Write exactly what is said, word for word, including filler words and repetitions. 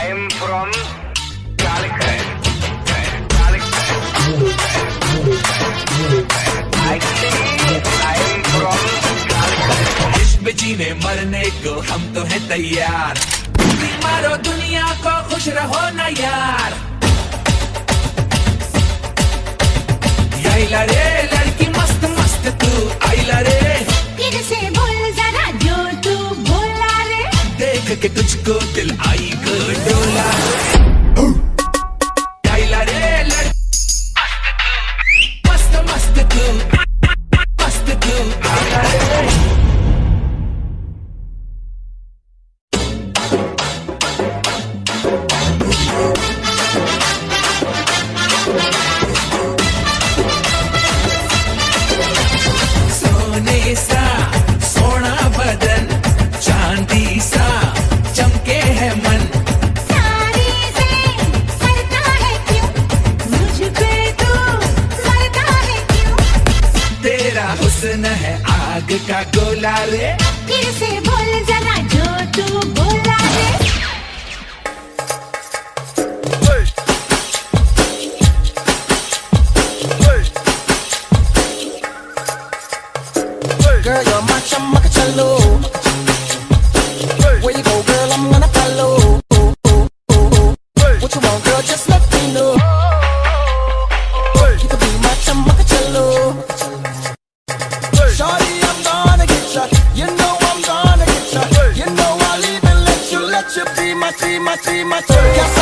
I'm from Calicut. Calicut. Actually, I'm from Calicut. इश्क में जीने मरने को हम तो हैं तैयार, मारो दुनिया को खुश रहो ना यार। आइला रे लड़की मस्त मस्त तू आइला रे, फिर से बोल जरा जो तू बोला रे, देख के तुझको दिल आई को डोला रे। आइला रे लड़की मस्त मस्त तू मस्त तू आइला रे। सा सोना बदन चांदी सा चमके है मन, सारी से मरता है क्यों, मुझ पे तू मरता है क्यों, तेरा हुस्न है आग का गोला रे, फिर से बोल जरा जो तू बोला रे। Girl, you're my chamacachalo. Where you go, girl, I'm gonna follow. What you want, girl, just let me know. You can be my chamacachalo. Shawty, I'm gonna get ya. You know I'm gonna get ya. You know I'll even let you, let you be my, be my, be my, be my.